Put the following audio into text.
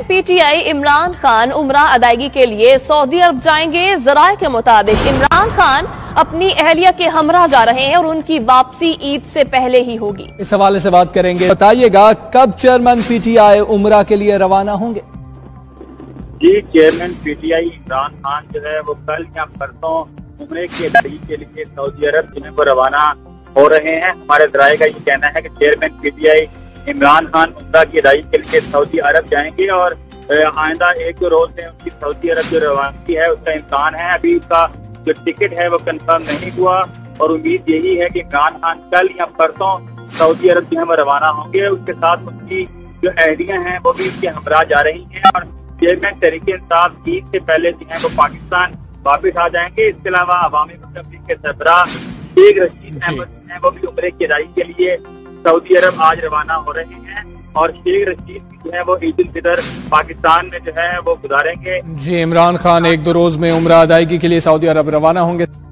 PTI Imran Khan उमरा अदायगी के लिए सऊदी अरब जाएंगे। जराये के मुताबिक इमरान खान अपनी अहलिया के हमरा जा रहे हैं और उनकी वापसी ईद से पहले ही होगी। इस हवाले से बात करेंगे। बताइएगा कब चेयरमैन पीटीआई उमरा के लिए रवाना होंगे? जी, चेयरमैन पीटीआई इमरान खान जो है वो कल या परसों उमरे की अदायगी के लिए सऊदी अरब जो है वो रवाना हो रहे हैं। हमारे जराये का ये कहना है कि चेयरमैन पीटीआई इमरान खान उमरा की अदायगी के लिए सऊदी अरब जाएंगे और आइंदा एक दो रोज में उनकी सऊदी अरब जो रवानगी है उसका इम्कान है। अभी उसका जो टिकट है वो कंफर्म नहीं हुआ और उम्मीद यही है कि इमरान खान कल या परसों सऊदी अरब जो है वो रवाना होंगे। उसके साथ उनकी जो अहलियां हैं वो भी उनके हमरा जा रही हैं और चेयरमैन तहरीक इंसाफ ईद से पहले जो है वो पाकिस्तान वापिस आ जाएंगे। इसके अलावा अवामी मुस्तफा के सरबराह शेख रशीद अहमद है वो भी उमरे की अदायगी के लिए सऊदी अरब आज रवाना हो रहे हैं और शेख रशीद जो है वो ईद उल फितर पाकिस्तान में जो है वो गुजारेंगे। जी, इमरान खान एक दो रोज में उमरा अदायगी के लिए सऊदी अरब रवाना होंगे।